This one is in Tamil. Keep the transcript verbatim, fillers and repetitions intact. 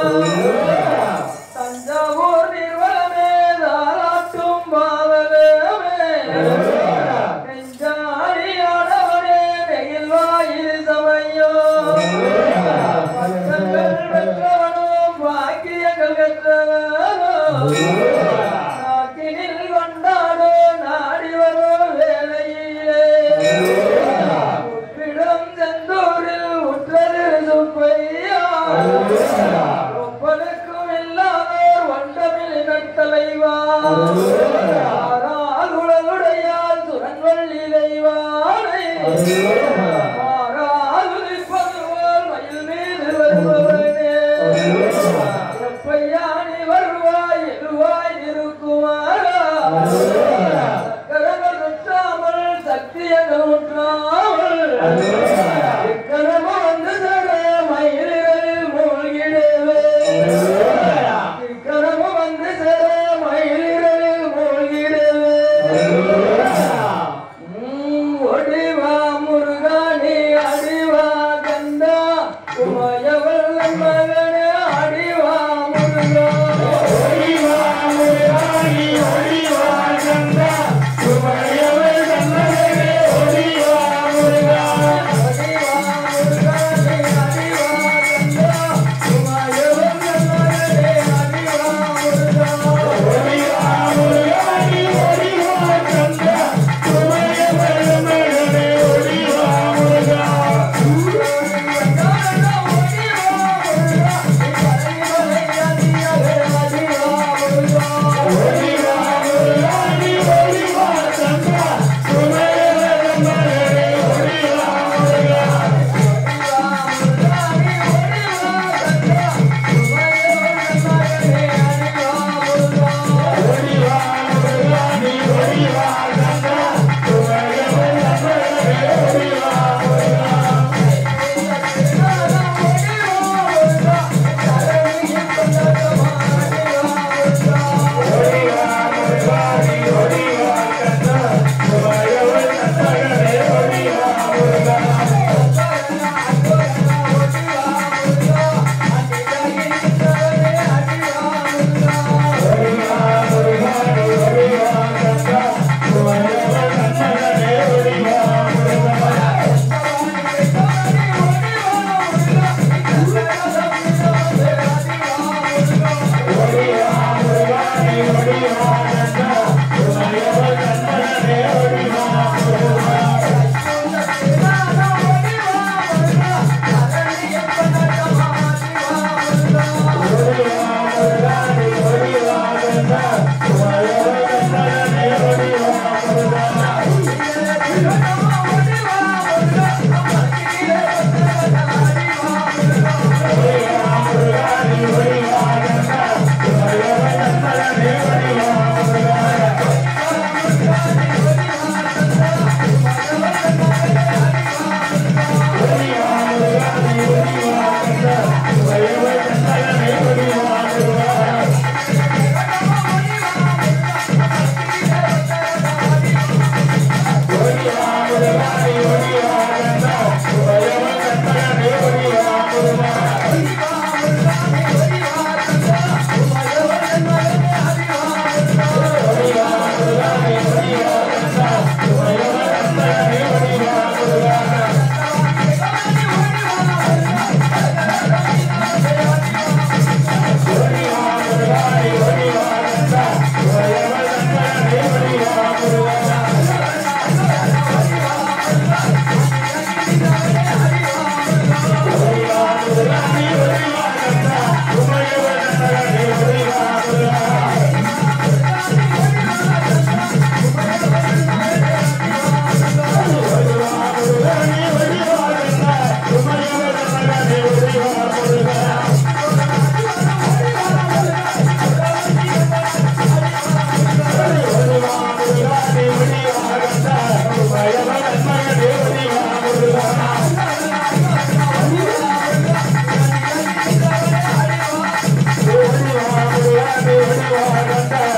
தஞ்சாவூர் நிர்வலமே தாராட்டும் பாவலமே நெஞ்சாரியானவனே நெகில் வாயில் சமையோ பக்தர்கள் பெற்றவனும் பாக்கியங்கள் பெற்றவனோ நாட்டினில் கொண்டாடோ நாடி வரும் வேளையிலே உப்பிடம் செந்தூரில் உற்றது சுப்பையா ஒப்பனுக்கும் இல்லாதோர் வண்டமில் நட்டலைவா உடலுடையால் சுரன்வள்ளி தெய்வானை மாறாதுதிப்பதுவோல் மயில் மீது வருபவனே எப்பையானி வருவாய் எதுவாய் இருக்குமாறா சக்கரங்கள் சுற்றாமல் சக்தியங்கள் ஊற்றாமல் இக்கரம வந்து தர மயிலில் மூழ்கிடவே இக்கரம வந்து தர மயிலில் மூழ்கிடவே ஒடிவா முருகானி அடிவா கந்தா உமையவள் மகனே அடிவா முருகா ஒடிவா முருகானி அடிவா கந்தா உமையவள் மகனே ஒடிவா முருகா ஒடிவா முருகானி அடிவா கந்தா உமையவள் மகனே அடிவா முருகா ஒடிவா முருகானி ஒடிவா கந்தா உமையவள் மகனே ஒடிவா முருகா Thank you.